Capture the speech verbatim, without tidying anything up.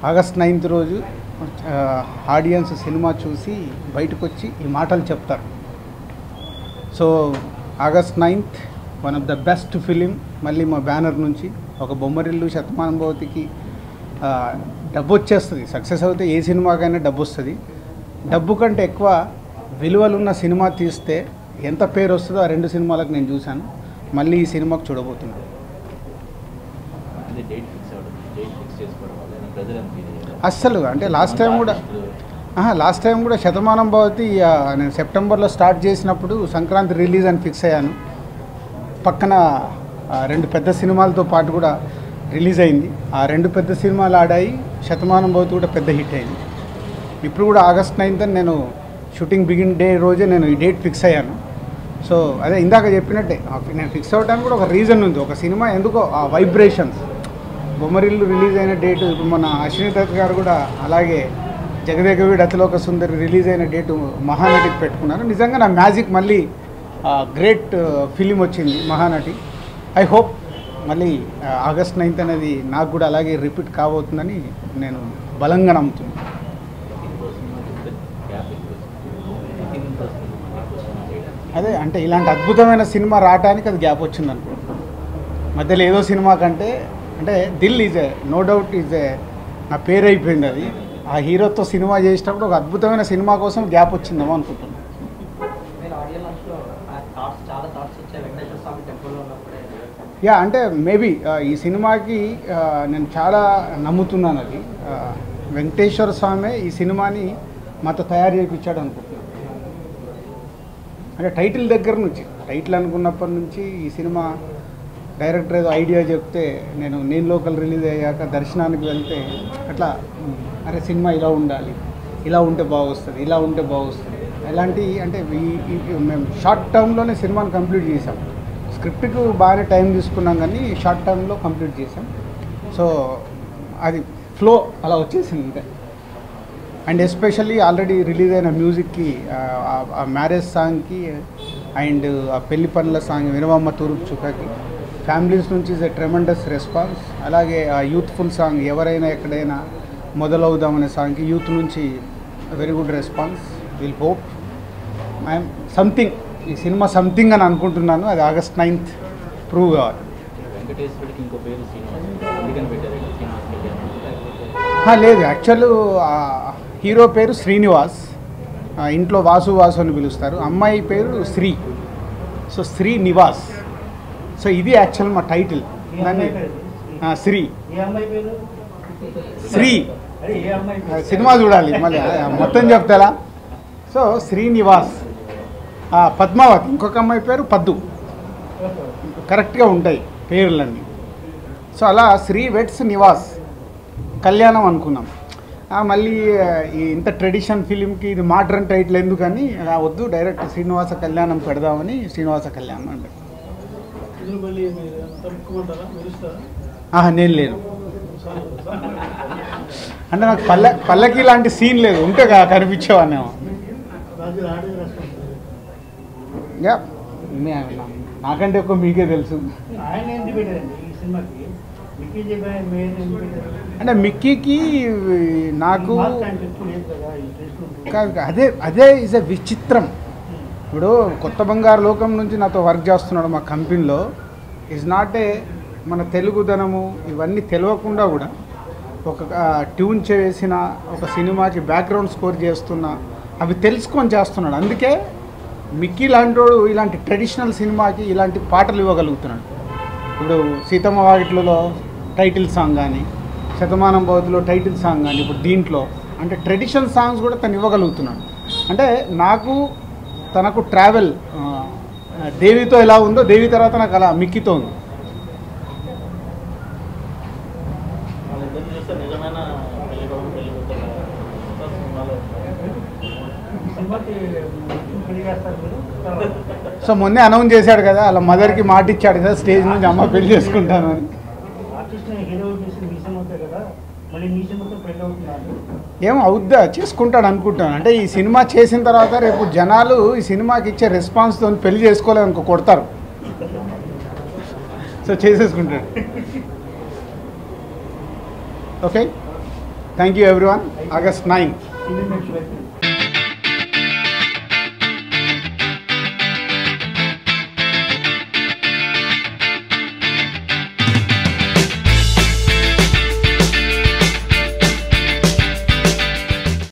August ninth రోజు audience సినిమా చూసి బయటకు వచ్చి ఈ మాటలు చెప్తారు. So August ninth one of the best film మళ్ళీ మా బ్యానర్ నుంచి ఒక బొమ్మరిల్లు శతమానం భవతికి డబ్బు వచ్చేస్తుంది. సక్సెస్ అవుతే ఏ సినిమాకైనా డబ్బు వస్తుంది. డబ్బు కంటే ఎక్కువ విలువలున్న సినిమా తీస్తే ఎంత పేరు వస్తుందో ఆ రెండు సినిమాలకు నేను చూశాను. మళ్ళీ ఈ సినిమాకు చూడబోతున్నాను. అస్సలు అంటే లాస్ట్ టైం కూడా లాస్ట్ టైం కూడా శతమానం భవతి నేను సెప్టెంబర్లో స్టార్ట్ చేసినప్పుడు సంక్రాంతి రిలీజ్ అని ఫిక్స్ అయ్యాను. పక్కన రెండు పెద్ద సినిమాలతో పాటు కూడా రిలీజ్ అయింది. ఆ రెండు పెద్ద సినిమాలు ఆడాయి. శతమానం భవతి కూడా పెద్ద హిట్ అయింది. ఇప్పుడు కూడా ఆగస్ట్ నైన్త్ అని నేను షూటింగ్ బిగిన్ డే రోజే నేను ఈ డేట్ ఫిక్స్ అయ్యాను. సో అదే ఇందాక చెప్పినట్టే నేను ఫిక్స్ అవ్వడానికి కూడా ఒక రీజన్ ఉంది. ఒక సినిమా ఎందుకో ఆ వైబ్రేషన్స్ బొమ్మరిల్లు రిలీజ్ అయిన డేటు, ఇప్పుడు మన అశ్విని దత్ గారు కూడా అలాగే జగదేకవీడు అతిలోక సుందరి రిలీజ్ అయిన డేటు మహానటికి పెట్టుకున్నారు. నిజంగా నా మ్యాజిక్ మళ్ళీ గ్రేట్ ఫిలిం వచ్చింది మహానటి. ఐ హోప్ మళ్ళీ ఆగస్ట్ నైన్త్ అనేది నాకు కూడా అలాగే రిపీట్ కాబోతుందని నేను బలంగా నమ్ముతున్నాను. అదే అంటే ఇలాంటి అద్భుతమైన సినిమా రావడానికి అది గ్యాప్ వచ్చింది అనుకో. మధ్యలో ఏదో సినిమా కంటే అంటే Dil is a no doubt is a నా పేరు అయిపోయింది. అది ఆ హీరోతో సినిమా చేసేటప్పుడు ఒక అద్భుతమైన సినిమా కోసం గ్యాప్ వచ్చిందేమో అనుకుంటున్నాను. యా అంటే మేబీ ఈ సినిమాకి నేను చాలా నమ్ముతున్నాను. అది వెంకటేశ్వర స్వామి ఈ సినిమాని మాతో తయారు చేయించాడు అనుకుంటున్నాను. అంటే టైటిల్ దగ్గర నుంచి టైటిల్ అనుకున్నప్పటి నుంచి ఈ సినిమా డైరెక్టర్ ఏదో ఐడియా చెప్తే నేను నేను లోకల్ రిలీజ్ అయ్యాక దర్శనానికి వెళ్తే అట్లా అరే సినిమా ఇలా ఉండాలి, ఇలా ఉంటే బాగొస్తుంది, ఇలా ఉంటే బాగొస్తుంది ఎలాంటి అంటే మేము షార్ట్ టర్మ్లోనే సినిమాని కంప్లీట్ చేసాం. స్క్రిప్ట్కు బాగానే టైం తీసుకున్నాం కానీ షార్ట్ టర్మ్లో కంప్లీట్ చేసాం. సో అది ఫ్లో అలా వచ్చేసింది అంతే. అండ్ ఎస్పెషల్లీ ఆల్రెడీ రిలీజ్ అయిన మ్యూజిక్కి ఆ మ్యారేజ్ సాంగ్కి అండ్ ఆ పెళ్లి పనుల సాంగ్ వినవమ్మ తూర్పు చుక్కకి ఫ్యామిలీస్ నుంచి ఇస్ ఎ ట్రెమెండస్ రెస్పాన్స్. అలాగే ఆ యూత్ఫుల్ సాంగ్ ఎవరైనా ఎక్కడైనా మొదలవుదామనే సాంగ్కి యూత్ నుంచి very good response. Will hope I'm something ఈ సినిమా సంథింగ్ అని అనుకుంటున్నాను. అది ఆగస్ట్ నైన్త్ ప్రూవ్ కావాలి. లేదు యాక్చువల్ హీరో పేరు శ్రీనివాస్, ఇంట్లో వాసు వాసు అని పిలుస్తారు. అమ్మాయి పేరు Sri, so Srinivas. So ఇది యాక్చువల్ మా టైటిల్. దాన్ని శ్రీ శ్రీ సినిమా చూడాలి మళ్ళీ మొత్తం చెప్తారా. సో శ్రీనివాస్, పద్మావతి ఇంకొక అమ్మాయి పేరు పద్దు, కరెక్ట్గా ఉంటాయి పేర్లన్నీ. సో అలా శ్రీ వెట్స్ నివాస్ కళ్యాణం అనుకున్నాం. మళ్ళీ ఈ ఇంత ట్రెడిషన్ ఫిలింకి ఇది మోడ్రన్ టైటిల్ ఎందుకని వద్దు డైరెక్ట్ శ్రీనివాస కళ్యాణం పెడదామని శ్రీనివాస కళ్యాణం అంటే. నేను లేను అంటే నాకు పల్ల పల్లకి లాంటి సీన్ లేదు, ఉంటే కనిపించేవాన్నేమో. నాకంటే ఎక్కువ మీకే తెలుసు. అంటే మిక్కీకి నాకు అదే అదే ఇస్ ఎ విచిత్రం. ఇప్పుడు కొత్త బంగారు లోకం నుంచి నాతో వర్క్ చేస్తున్నాడు మా కంపెనీలో. ఈజ్ నాట్ ఏ మన తెలుగుదనము ఇవన్నీ తెలియకుండా కూడా ఒక ట్యూన్ చేసిన ఒక సినిమాకి బ్యాక్గ్రౌండ్ స్కోర్ చేస్తున్నా అవి తెలుసుకొని చేస్తున్నాడు. అందుకే మిక్కీ లాంటి వాడు ఇలాంటి ట్రెడిషనల్ సినిమాకి ఇలాంటి పాటలు ఇవ్వగలుగుతున్నాడు. ఇప్పుడు సీతమ్మ వాకిట్లలో టైటిల్ సాంగ్ కానీ, శతమానం భవతిలో టైటిల్ సాంగ్ కానీ, ఇప్పుడు దీంట్లో అంటే ట్రెడిషనల్ సాంగ్స్ కూడా తను ఇవ్వగలుగుతున్నాడు. అంటే నాకు తనకు ట్రావెల్ దేవితో ఎలా ఉందో దేవి తర్వాత నాకు అలా మిక్కీతో ఉంది. సో మొన్నే అనౌన్స్ చేశాడు కదా, అలా మదర్కి మాట ఇచ్చాడు కదా స్టేజ్ నుంచి, అమ్మ పెళ్లి చేసుకుంటాను అని. ఏమో అవుద్దా చేసుకుంటాడు అనుకుంటాను. అంటే ఈ సినిమా చేసిన తర్వాత రేపు జనాలు ఈ సినిమాకి ఇచ్చే రెస్పాన్స్తో పెళ్లి చేసుకోలేదు అనుకో కొడతారు. సో చేసేసుకుంటాడు. Okay. Thank you everyone. August nine